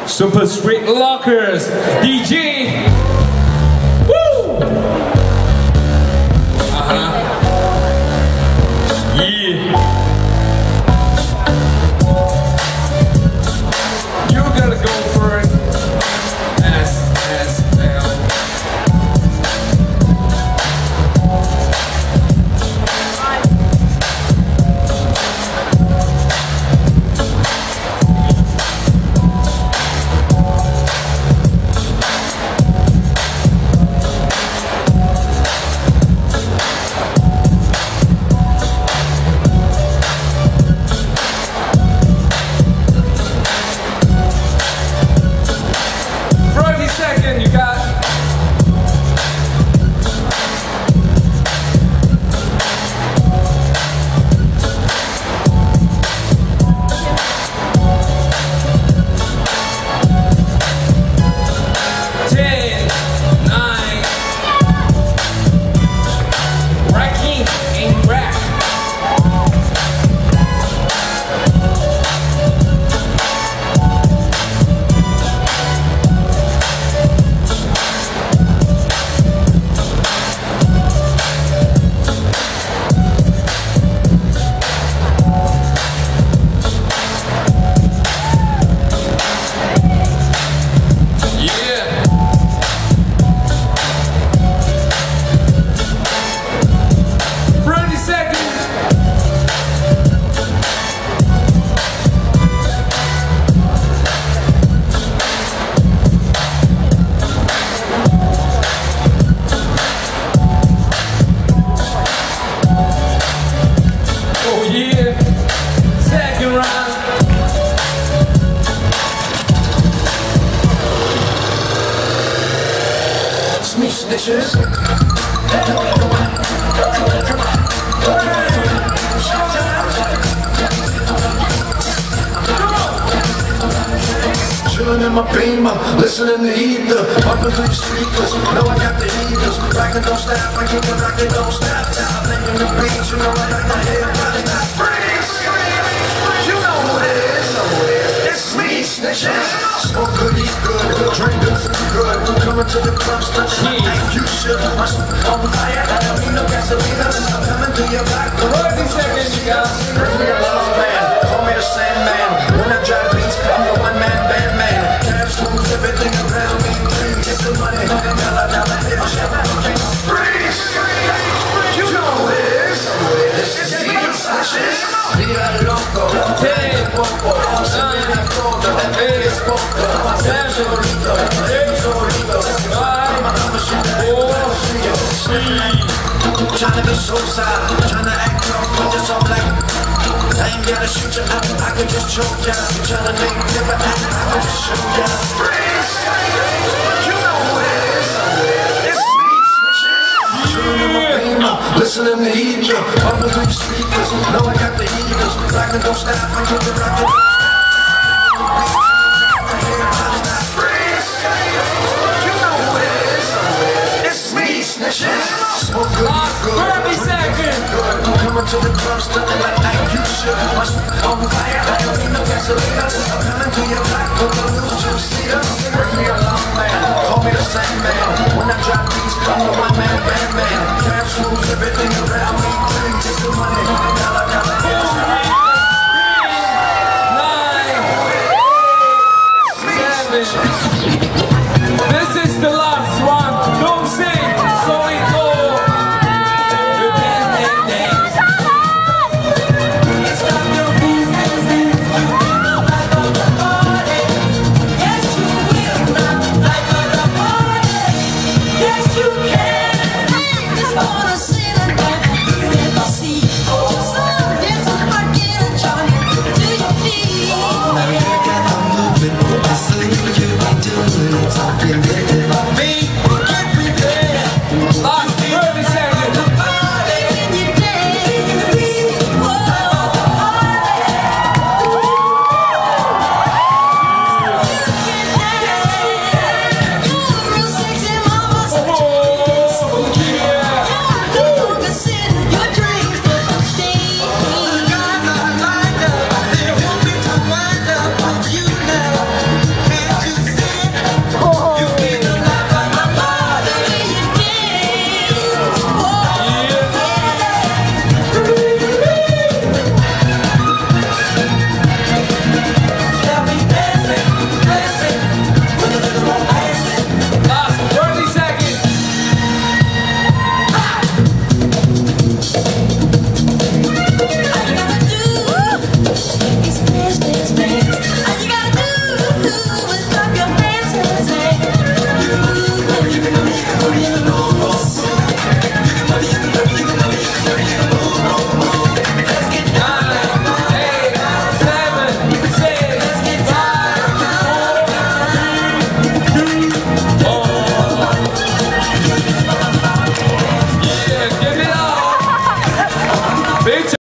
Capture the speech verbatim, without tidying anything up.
Super Street Lockers, D J. Woo! Uh-huh. Yeah. You gotta go first. S, S, L. You got ten, nine, racking and rack. Snitches. Chillin' in my beamer, listening to ether, bumping through the speakers. Know I got the heaters, rockin' don't stop, I keep it rockin' don't stop. Now I'm making the beat, you know I like my head, body not freeze. You know who it is, it's me, Snitches. Smoke good, eat good, drink good, food good. Coming to the club, studying like you should. My on fire, I don't need no gasolina. I'm coming to your block. thirty seconds, you got. Bring me a love man, call me the Sandman. When I drop beats, I'm the one man band man. Cash moves everything around me. Get the money, dollar, dollar, hit shit. Freeze! You know who it is. It's me, Snitches. Via loco, ten, poco, nine, fogo, eight, poco, seven, solito, eight, solito, five, four, three. Tryna be so side, tryna act tough, but just all like I ain't gotta shoot you out, I can just choke ya. Tryna make different act, I can just show ya. Freeze! You know who it is. It's me, Snitches. Chillin' in my beamer, listening to ether, bumping through the speakers. Know I got the heaters, rockin' don't stop, I keep it rockin'. Freeze! You know who it is. It's me, Snitches. Smoke good, good, thirty seconds. good. Coming to the club, stunning like, like you should. My on fire, I don't need no gasolina. I'm coming to your block, but no news to see us. Bring me a long man, call me the Sandman. When I drop beats, I'm the one man band man. Cash moves everything around me.